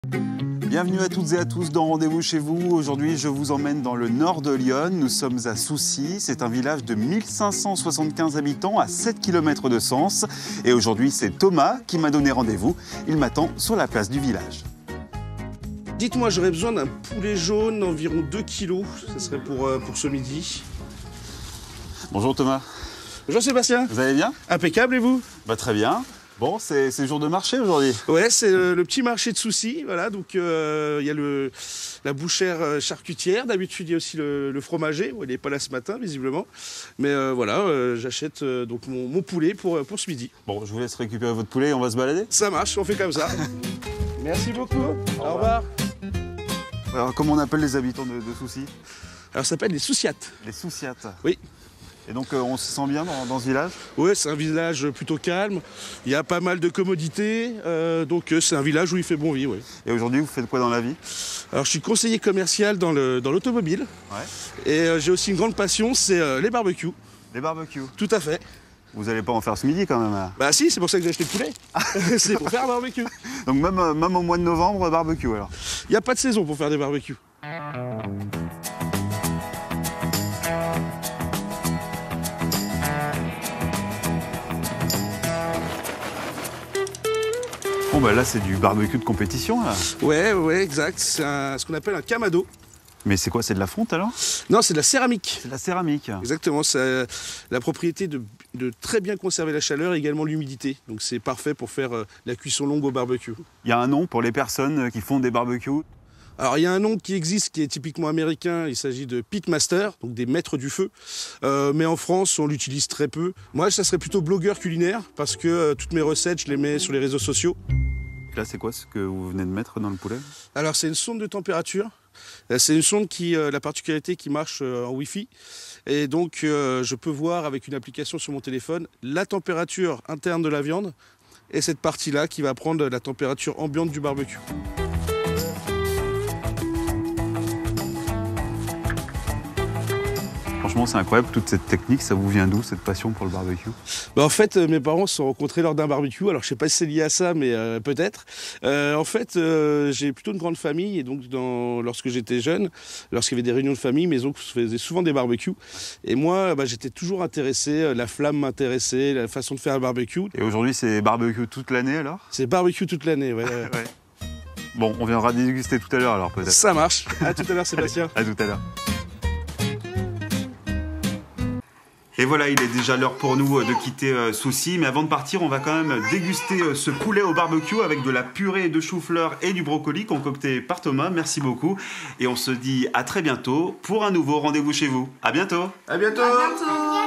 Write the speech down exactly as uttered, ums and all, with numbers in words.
Bienvenue à toutes et à tous dans Rendez-vous chez vous. Aujourd'hui, je vous emmène dans le nord de Lyon. Nous sommes à Soucy. C'est un village de mille cinq cent soixante-quinze habitants à sept kilomètres de Sens. Et aujourd'hui, c'est Thomas qui m'a donné rendez-vous. Il m'attend sur la place du village. Dites-moi, j'aurais besoin d'un poulet jaune d'environ deux kilos. Ça serait pour, euh, pour ce midi. Bonjour Thomas. Bonjour Sébastien. Vous allez bien? Impeccable, et vous? Bah, très bien. Bon, c'est jour de marché aujourd'hui. Ouais, c'est le, le petit marché de Soucy. Voilà, donc il euh, y a le, la bouchère charcutière. D'habitude, il y a aussi le, le fromager. Bon, il n'est pas là ce matin, visiblement. Mais euh, voilà, euh, j'achète euh, donc mon, mon poulet pour, pour ce midi. Bon, je vous laisse récupérer votre poulet et on va se balader. Ça marche, on fait comme ça. Merci beaucoup. Au revoir. Au revoir. Alors, comment on appelle les habitants de, de Soucy? Alors, ça s'appelle les Souciates. Les Souciates. Oui. Et donc, euh, on se sent bien dans, dans ce village? Oui, c'est un village plutôt calme. Il y a pas mal de commodités. Euh, donc, euh, c'est un village où il fait bon vivre. Oui. Et aujourd'hui, vous faites quoi dans la vie? Alors, je suis conseiller commercial dans le, dans l'automobile. Ouais. Et euh, j'ai aussi une grande passion, c'est euh, les barbecues. Les barbecues? Tout à fait. Vous n'allez pas en faire ce midi quand même là? Bah si, c'est pour ça que j'ai acheté le poulet. C'est pour faire un barbecue. Donc même, euh, même au mois de novembre, barbecue alors? Il n'y a pas de saison pour faire des barbecues. Bon bah là c'est du barbecue de compétition là. Ouais, ouais, exact. C'est ce qu'on appelle un kamado. Mais c'est quoi, c'est de la fonte alors? Non, c'est de la céramique. C'est de la céramique. Exactement, c'est la propriété de, de très bien conserver la chaleur et également l'humidité. Donc c'est parfait pour faire euh, la cuisson longue au barbecue. Il y a un nom pour les personnes qui font des barbecues? Alors il y a un nom qui existe qui est typiquement américain, il s'agit de pitmaster, donc des maîtres du feu. Euh, mais en France, on l'utilise très peu. Moi, ça serait plutôt blogueur culinaire parce que euh, toutes mes recettes, je les mets sur les réseaux sociaux. Là, c'est quoi ce que vous venez de mettre dans le poulet? Alors c'est une sonde de température. C'est une sonde qui a la particularité qui marche en Wi-Fi. Et donc euh, je peux voir avec une application sur mon téléphone la température interne de la viande et cette partie-là qui va prendre la température ambiante du barbecue. Franchement, c'est incroyable, toute cette technique, ça vous vient d'où, cette passion pour le barbecue? Bah en fait, mes parents se sont rencontrés lors d'un barbecue. Alors, je sais pas si c'est lié à ça, mais euh, peut-être. Euh, en fait, euh, j'ai plutôt une grande famille. Et donc, dans, lorsque j'étais jeune, lorsqu'il y avait des réunions de famille, mes oncles faisaient souvent des barbecues. Et moi, bah, j'étais toujours intéressé. La flamme m'intéressait, la façon de faire un barbecue. Et aujourd'hui, c'est barbecue toute l'année alors? C'est barbecue toute l'année, ouais. ouais. Ouais. Bon, on viendra déguster tout à l'heure alors peut-être. Ça marche. À tout à l'heure, Sébastien. À tout à l'heure. Et voilà, il est déjà l'heure pour nous de quitter Soucy. Mais avant de partir, on va quand même déguster ce poulet au barbecue avec de la purée de chou-fleur et du brocoli concocté par Thomas. Merci beaucoup. Et on se dit à très bientôt pour un nouveau rendez-vous chez vous. À bientôt. À bientôt. À bientôt.